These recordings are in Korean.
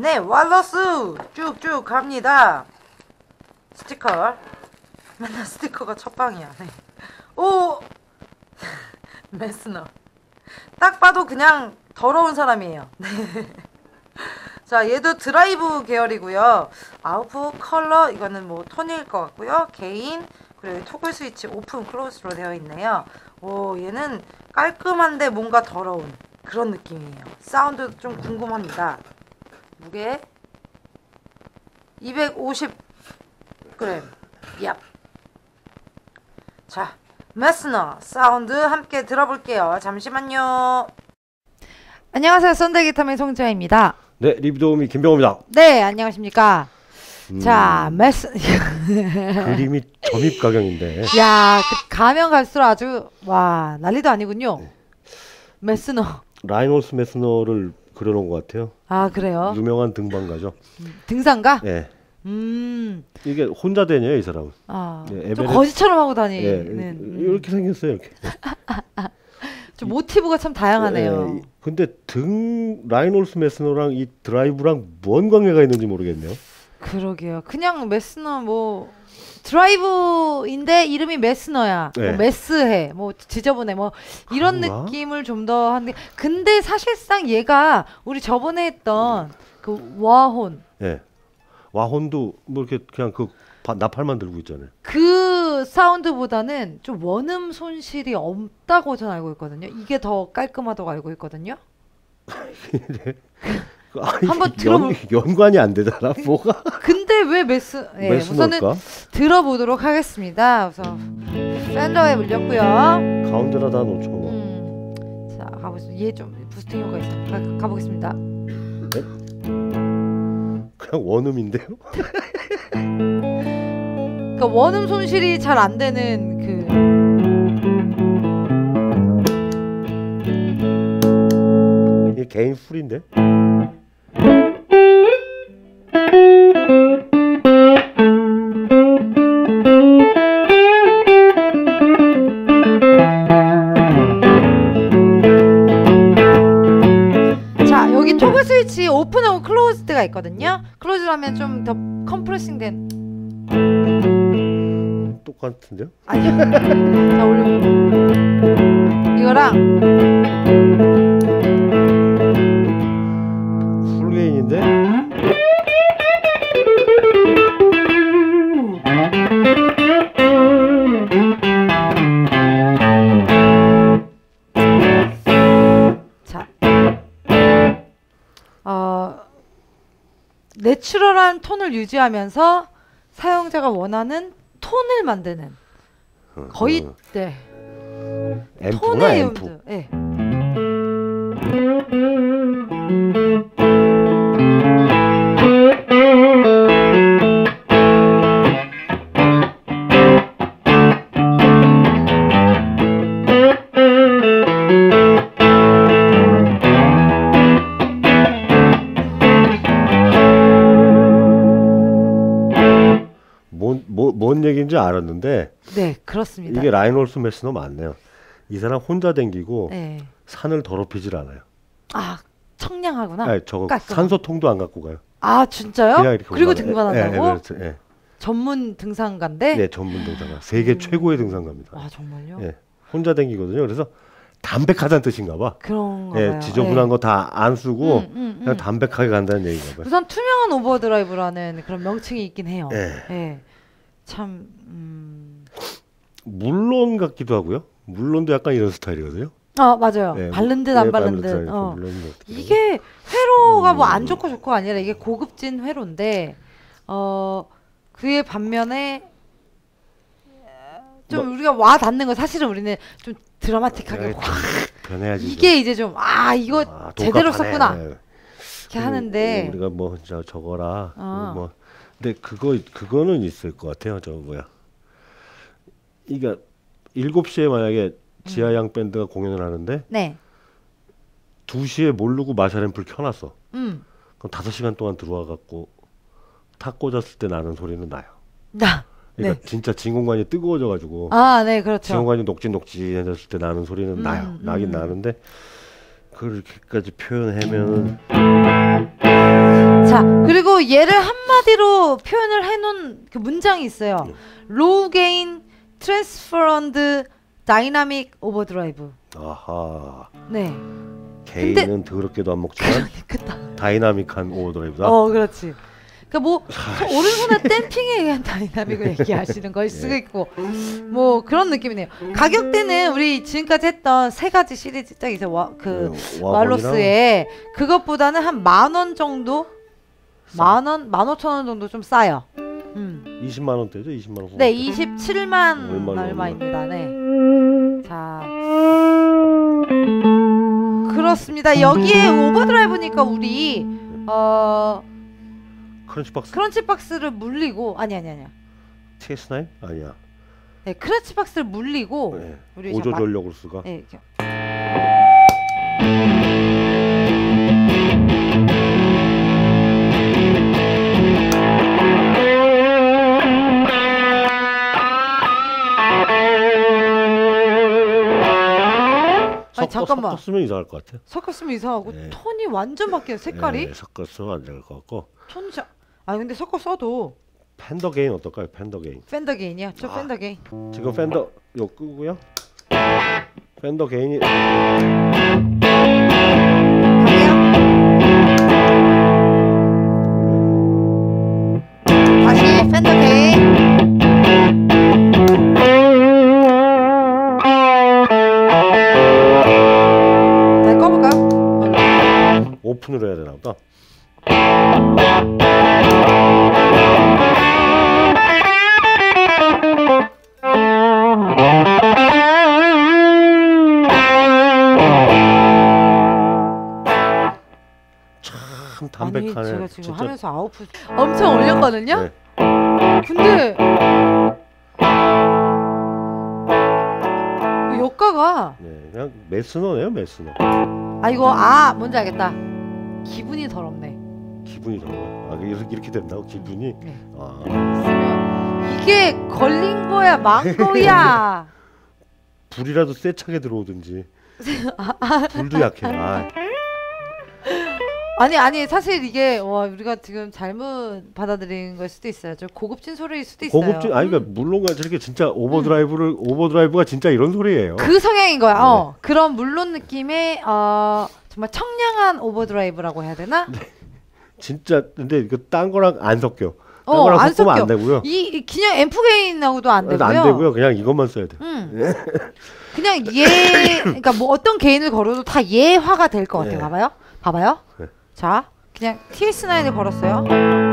네, 왈러스 쭉쭉 갑니다. 스티커. 맨날 스티커가 첫방이야. 네. 오! 메스너. 딱 봐도 그냥 더러운 사람이에요. 네. 자, 얘도 드라이브 계열이고요. 아웃풋, 컬러, 이거는 뭐 톤일 것 같고요. 개인, 그리고 토글 스위치 오픈, 클로즈로 되어 있네요. 오, 얘는 깔끔한데 뭔가 더러운 그런 느낌이에요. 사운드 좀 궁금합니다. 무게 250g. 얍. 자, 메스너 사운드 함께 들어볼게요. 잠시만요. 안녕하세요. 썬데이 기타맨 송지아입니다. 네, 리뷰 도우미 김병호입니다. 네, 안녕하십니까. 자, 그림이 점입 가경인데. 야, 가면 갈수록 아주 와 난리도 아니군요. 네. 메스너. 라이놀스 메스너를 그려놓은 것 같아요. 아, 그래요? 유명한 등반가죠. 등산가? 네. 이게 혼자 다녀요, 이 사람은. 아, 네, 좀 거지처럼 하고 다니는. 네, 이렇게 생겼어요, 이렇게. 좀 모티브가 참 다양하네요. 네, 근데 라이놀스 메스너랑 이 드라이브랑 뭔 관계가 있는지 모르겠네요. 그러게요. 그냥 메스너 뭐 드라이브인데 이름이 메스너야. 네. 뭐 메스해. 뭐 지저분해. 뭐 이런 그런가? 느낌을 좀 더 하는데 근데 사실상 얘가 우리 저번에 했던 그 와혼. 네. 와혼도 뭐 이렇게 그냥 그 나팔만 들고 있잖아요. 그 사운드보다는 좀 원음 손실이 없다고 저는 알고 있거든요. 이게 더 깔끔하다고 알고 있거든요. 한번 들어볼. 연관이 안 되잖아, 뭐가? 근데 왜 우선은 들어보도록 하겠습니다. 우선 팬더에 물렸고요. 가운데다 다 놓죠. 자, 가보겠습니다. 얘 좀 부스팅 효과 있어. 가보겠습니다. 네? 그냥 원음인데요? 그러니까 원음 손실이 잘 안 되는 이게 개인 풀인데? 자, 여기 토글 스위치 오픈하고 클로즈드가 있거든요. 클로즈를 하면 좀 더 컴프레싱된 똑같은데요? 아니요. 자, 올려. 이거랑 풀게인인데? 자, 내추럴한 톤을 유지하면서 사용자가 원하는 톤을 만드는 거의 네. 앰프구나, 앰프. 음도. 네. 뭔 얘기인지 알았는데. 네, 그렇습니다. 이게 라이놀스 메스너 맞네요. 이 사람 혼자 댕기고 네. 산을 더럽히질 않아요. 아, 청량하구나. 아니, 저거 깔끔한. 산소통도 안 갖고 가요. 아, 진짜요? 그냥 이렇게 그리고 올라가요. 등반한다고? 네, 그렇죠. 네. 전문 등산가인데? 네, 전문 등산가. 세계 최고의 등산가입니다. 아, 정말요? 네, 혼자 댕기거든요. 그래서 담백하다는 뜻인가 봐. 그런가 네, 봐요. 지저분한 네. 거 다 안 쓰고 그냥 담백하게 간다는 얘기인가 봐요. 우선 투명한 오버드라이브라는 그런 명칭이 있긴 해요. 네. 네. 참 물론 같기도 하고요. 물론도 약간 이런 스타일이거든요. 맞아요. 네, 바른 듯 안 바른 듯. 이게 회로가 뭐 안 좋고 좋고 아니라 이게 고급진 회로인데 그에 반면에 좀 뭐, 우리가 와 닿는 거 사실은 우리는 좀 드라마틱하게 확 변해야지. 이게 이제 좀 이거 제대로 썼구나 이렇게 하는데 우리가 뭐 저거라 뭐 근데 그거는 있을 것 같아요. 저 뭐야 이게 7시에 만약에 지하양 밴드가 공연을 하는데 네. 2시에 모르고 마샬앰프를 켜놨어. 그럼 5시간 동안 들어와 갖고 탁 꽂았을 때 나는 소리는 나요. 그러니까 네. 진짜 진공관이 뜨거워져 가지고 네, 그렇죠. 진공관이 녹진녹진해졌을 때 나는 소리는 나요. 나긴 나는데 그렇게까지 표현하면은 자, 그리고 얘를 한마디로 표현을 해놓은 그 문장이 있어요. Low gain, transformed, dynamic overdrive. 아하. 네. 개인은 더럽게도 안 먹지만 그다. 다이나믹한 오버드라이브다. 그렇지. 그러니까 뭐 오른손의 댐핑에 의한 다이나믹을 얘기하시는 걸 수도 있고 뭐 그런 느낌이네요. 가격대는 우리 지금까지 했던 세 가지 시리즈 딱 이제 왈로스의 그것보다는 한 10,000원 정도, 10,000원, 15,000원 정도 좀 싸요. 20만 원대죠, 20만 원. 네, 27만 얼마입니다. 네. 자, 그렇습니다. 여기에 오버드라이브니까 우리 크런치박스를 물리고 아니야. TS9 아니야. 네, 크런치박스를 물리고 네. 우리 오조 전력으로 쓰가. 네, 이렇게. 잠깐만. 섞었으면 이상할 것 같아. 섞었으면 이상하고 네. 톤이 완전 바뀌어 색깔이. 네, 섞었으면 안 될 것 같고. 톤이 근데 섞어 써도 펜더 게인 어떨까요? 펜더 게인. 펜더 게인이야. 저 펜더 게인. 지금 펜더 요 끄고요. 펜더 게인이 갈게요. 다시 펜더 게인. 다시 꺼볼까요? 오픈으로 해야 되나 보다. 참 담백하네. 아니, 제가 지금 진짜. 하면서 아웃풋 엄청 올렸거든요. 네. 근데 효과가 네, 그냥 메스너네요, 메스너. 이거 뭔지 알겠다. 기분이 더럽네. 기분이 더러워. 이렇게 된다고 기분이. 네. 아, 이게 걸린 거야, 만 거야. 불이라도 세차게 들어오든지. 불도 약해. 아니 사실 이게 우리가 지금 잘못 받아들인 걸 수도 있어요. 좀 고급진 소리일 수도 있어요. 고급진 그러니까 물론 저렇게 진짜 오버드라이브가 진짜 이런 소리예요. 그 성향인 거야. 네. 그런 물론 느낌의 정말 청량한 오버드라이브라고 해야 되나? 네. 진짜 근데 이거 딴 거랑 안 섞여. 딴 거랑 안 섞으면 섞여. 안 되고요. 이 그냥 앰프 게인하고도 안 되고요. 안 되고요. 그냥 이것만 써야 돼. 그냥 그러니까 뭐 어떤 게인을 걸어도 다 얘화가 될 것 같아요. 네. 봐봐요. 네. 자, 그냥 TS9을 걸었어요.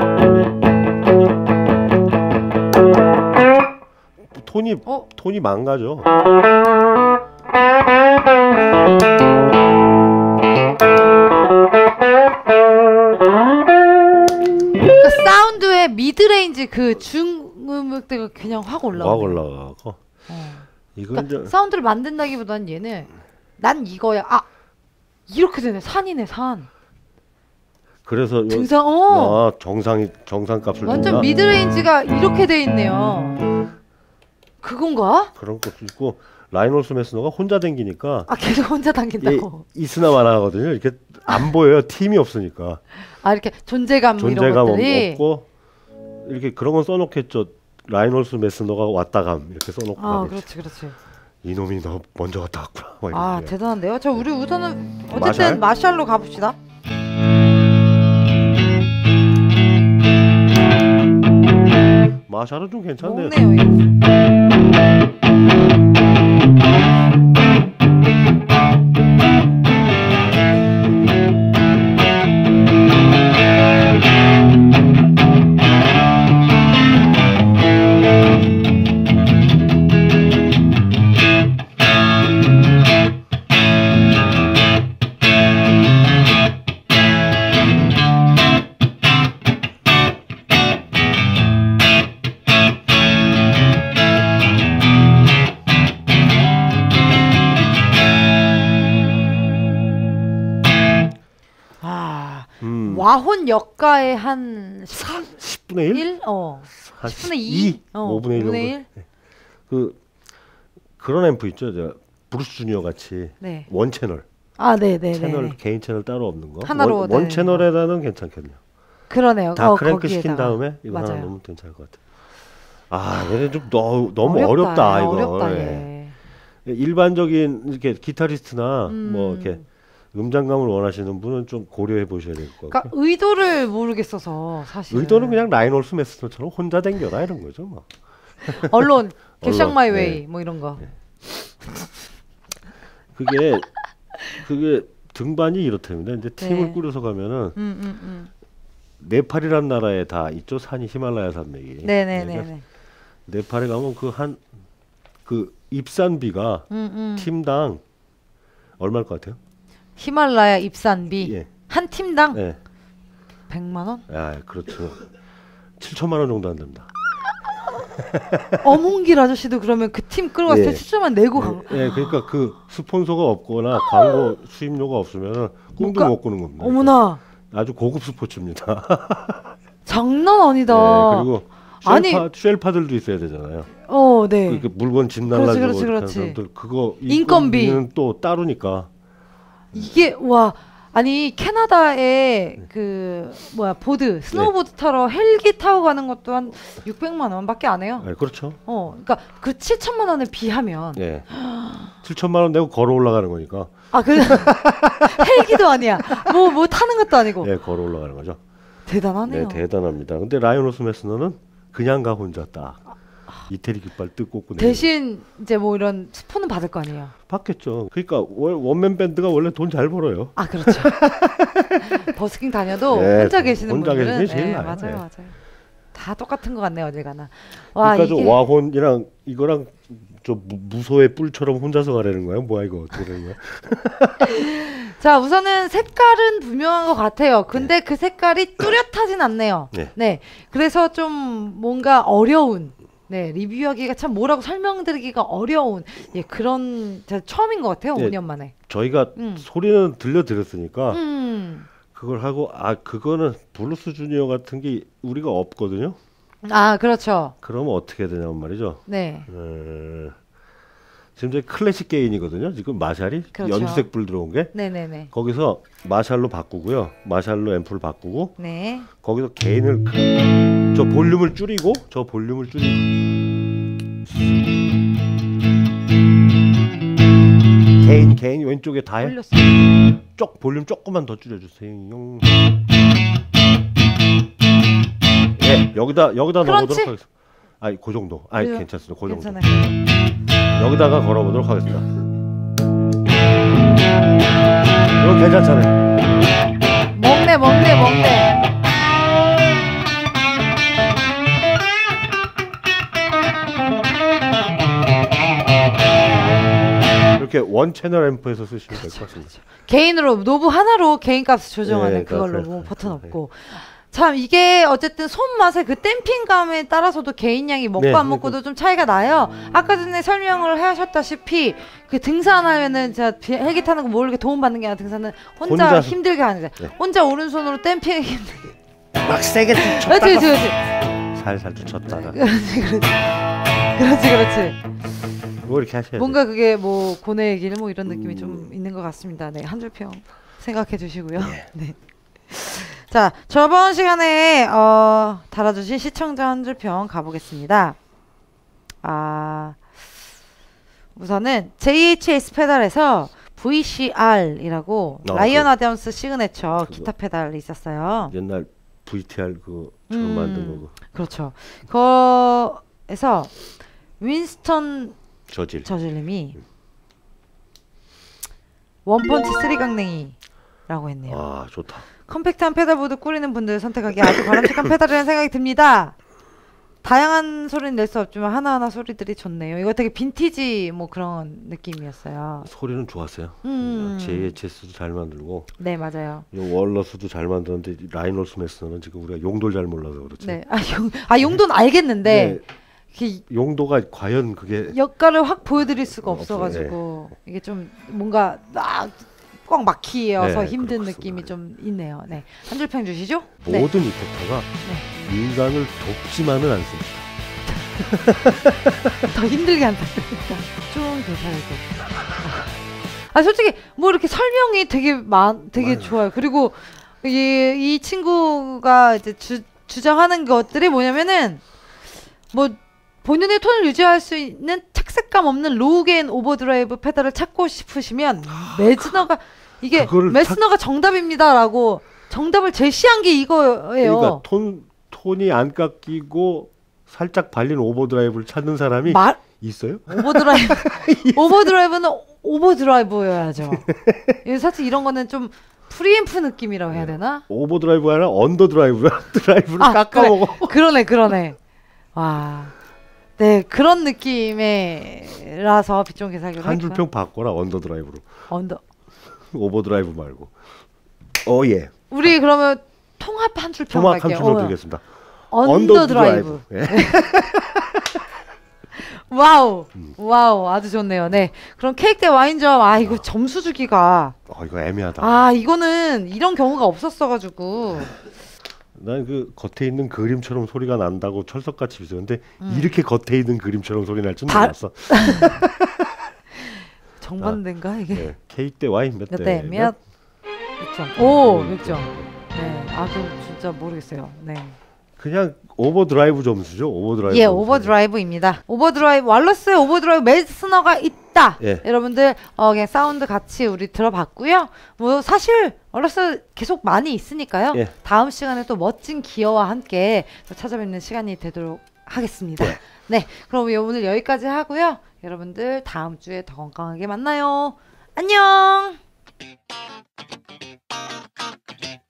톤이 망가져. 그러니까 사운드의 미드레인지 그 중음역대가 그냥 확 올라가고. 이건 그러니까 사운드를 만든다기보다는 얘는 난 이거야. 이렇게 되네. 산이네, 산. 그래서 등산. 정상값을 완전 준다? 미드레인지가 이렇게 돼 있네요. 그건가? 그런 것도 있고 라이놀스 메스너가 혼자 댕기니까 계속 혼자 당긴다고. 있으나 마나 하거든요. 이렇게 안 보여요. 팀이 없으니까. 이렇게 존재감 이런 것들이 없고 이렇게 그런 건 써놓겠죠. 라이놀스 메스너가 왔다 감 이렇게 써놓고. 그렇지. 이놈이 너 먼저 갔다 왔구나. 대단한데요. 우리 우선은 어쨌든 마샬? 마샬로 가봅시다. 마샬은 좀 괜찮네요. 먹네요, 이거. 와혼 역가의 한 10분의 1? 10분의 2? 5분의 1 정도. 1? 그런 앰프 있죠. 브루스 주니어 같이 네. 원 채널 아, 네네네. 채널 개인 채널 따로 없는 거. 하나로 원 되는 채널에다는 괜찮겠네요. 그러네요. 다 크랭크 시킨 거기에다가. 다음에 이거 하나 맞아요. 넣으면 괜찮을 것 같아요. 아, 얘는 좀 너무 어렵다, 어렵다 이거. 어렵다, 예. 얘. 일반적인 이렇게 기타리스트나 음. 뭐 이렇게 음장감을 원하시는 분은 좀 고려해 보셔야 될 것 그러니까 같고. 의도를 모르겠어서 사실. 의도는 그냥 라인 올스메스터처럼 혼자 댕겨라 이런 거죠, 뭐. 언론 개샹 언론, 마이 네. 웨이 뭐 이런 거. 그게 등반이 이렇답니다. 이제 팀을 네. 꾸려서 가면은 음. 네팔이란 나라에 다 있죠, 산이 히말라야 산맥이. 네네네네. 네팔에 가면 그 입산비가 팀당 얼마일 것 같아요? 히말라야 입산비 예. 한 팀당 네. 100만 원? 아, 그렇죠. 7천만 원 정도 한답니다. 어몽길 아저씨도 그러면 그 팀 끌고 갔을 때 예. 7천만 내고 간 거. 예, 그러니까 그 스폰서가 없거나 광고 수입료가 없으면 꿈도 가- 못 꾸는 겁니다. 어머나 아주 고급 스포츠입니다. 장난 아니다. 예, 그리고 아니- 쉘파들도 있어야 되잖아요. 네. 그 물건 집 날라주고 그렇지, 이렇게 하는 그렇지. 사람들 그거 인건비는 또 따로니까. 이게 와 아니 캐나다에 그 뭐야 보드 스노우보드 타러 헬기 타고 가는 것도 한 600만 원밖에 안 해요. 예, 그렇죠. 그러니까 그 7천만 원에 비하면 예. 7천만 원 내고 걸어 올라가는 거니까. 그 헬기도 아니야. 뭐 타는 것도 아니고. 예, 걸어 올라가는 거죠. 대단하네요. 네, 대단합니다. 근데 라이언 오스메스너는 그냥 가 혼자 딱 이태리 깃발 뜯고 꽂고 대신 이제 뭐 이런 스폰은 받을 거 아니에요. 받겠죠. 그러니까 원맨 밴드가 원래 돈 잘 벌어요. 그렇죠. 버스킹 다녀도 네, 혼자 계시는 혼자 분들은 계시는 게 제일 나아요. 맞아요, 네. 맞아요. 다 똑같은 것 같네요, 어딜 가나. 와 그러니까 이게 저 와혼이랑 이거랑 저 무소의 뿔처럼 혼자서 가라는 거야? 뭐야 이거 어떻게 되는 거야? 자 우선은 색깔은 분명한 것 같아요. 근데 그 색깔이 뚜렷하진 않네요. 네. 그래서 좀 뭔가 어려운. 리뷰하기가 참 뭐라고 설명드리기가 어려운 그런 제가 처음인 것 같아요. 네. 5년 만에. 저희가 소리는 들려드렸으니까 음. 그걸 하고 그거는 블루스 주니어 같은 게 우리가 없거든요. 그렇죠. 그러면 어떻게 해야 되냐면 말이죠. 네. 지금 저희 클래식 게인이거든요. 지금 마샬이 그렇죠. 연두색 불 들어온 게 네네네. 거기서 마샬로 바꾸고요. 마샬로 앰프를 바꾸고 네. 거기서 게인을 저 볼륨을 줄이고 게인 왼쪽에 다 해. 올렸어. 볼륨 조금만 더 줄여주세요. 예, 여기다 넣어보도록 하겠습니다. 그 정도. 괜찮습니다. 그 정도. 괜찮아요. 여기다가 걸어보도록 하겠습니다. 이거 괜찮잖아요. 먹네. 이렇게 원 채널 앰프에서 쓰시면 될 것 같습니다. 개인으로 노브 하나로 개인 값을 조정하는 네, 그걸로 그렇죠. 뭐 버튼 없고. 참 이게 어쨌든 손맛의 그 댐핑감에 따라서도 개인량이 먹고 네, 안 먹고도 좀 차이가 나요. 아까 전에 설명을 하셨다시피 그 등산하면은 제가 헬기 타는 거 모르게 도움 받는 게 아니라 등산은 혼자 혼자서. 힘들게 하는데 네. 오른손으로 댐핑 힘들게. 막 세게 쳤다가 그렇지. 살살 쳤다가 그렇지. 뭐 이렇게 하셔야 돼요. 뭔가 그게 뭐 고뇌의 길 뭐 이런 느낌이 좀 있는 것 같습니다. 네, 한 줄 평 생각해 주시고요. 네. 자, 저번 시간에 달아주신 시청자 한 줄 평 가보겠습니다. 우선은 JHS 페달에서 VCR이라고 라이언 아담스 시그네처 기타 페달이 있었어요. 옛날 VTR 그처럼 만든 거고. 그렇죠. 거에서 윈스턴 저질님이 원펀치 3강냉이라고 했네요. 좋다. 컴팩트한 페달보드 꾸리는 분들 선택하기 아주 바람직한 페달이라는 생각이 듭니다. 다양한 소리는 낼 수 없지만 하나하나 소리들이 좋네요. 이거 되게 빈티지 뭐 그런 느낌이었어요. 소리는 좋았어요. JHS도 잘 만들고. 네, 맞아요. 월러스도 잘 만드는데 라이언 올스메스너는 지금 우리가 용도를 잘 몰라서 그렇죠. 네, 용도는 알겠는데 용도가 과연 그게 역할을 확 보여드릴 수가 없어가지고 이게 좀 뭔가 꽉 막히어서 힘든 느낌이 좀 있네요. 네, 한 줄 평 주시죠. 모든 이펙터가 인간을 돕지만은 않습니다. 더 힘들게 한다. 좀 괜찮을 것. 아 솔직히 뭐 이렇게 설명이 되게 좋아요. 그리고 이 친구가 이제 주장하는 것들이 뭐냐면은 뭐 본인의 톤을 유지할 수 있는 착색감 없는 로우 게인 오버드라이브 페달을 찾고 싶으시면 메스너가 메스너가 정답입니다라고 정답을 제시한 게 이거예요. 그러니까 톤이 안 깎이고 살짝 발린 오버드라이브를 찾는 사람이 있어요? 오버드라이브는 오버드라이브여야죠. 사실 이런 거는 좀 프리앰프 느낌이라고 해야 되나? 오버드라이브가 아니라 언더드라이브야. 드라이브를 깎아먹어. 그러네. 와, 네 그런 느낌이라서 빛종 개사기로 한 줄평 바꿔라. 언더드라이브로. 언더. 오버드라이브 말고. 예. 우리 그러면 통합 한 줄평 갈게요. 통합 한 줄평 드리겠습니다. 언더드라이브. 와우, 아주 좋네요. 네, 그럼 케이크 대 와인점. 이거 점수 주기가. 이거 애매하다. 이거는 이런 경우가 없었어가지고. 난 그 겉에 있는 그림처럼 소리가 난다고 철석같이 비슷한데 이렇게 겉에 있는 그림처럼 소리 날 줄 몰랐어. 정반대인가 이게? 네. 케이크 대 와인 몇 대? 몇 점? 오, 6점. 네, 그럼 진짜 모르겠어요. 네. 그냥 오버드라이브 점수죠. 오버드라이브. 예, 오버드라이브입니다. 왈러스의 오버드라이브 메스너가 있다. 예. 여러분들 그냥 사운드 같이 우리 들어봤고요. 뭐 사실 왈러스 계속 많이 있으니까요. 예. 다음 시간에 또 멋진 기어와 함께 또 찾아뵙는 시간이 되도록 하겠습니다. 예. 네, 그럼 오늘 여기까지 하고요. 여러분들 다음 주에 더 건강하게 만나요. 안녕.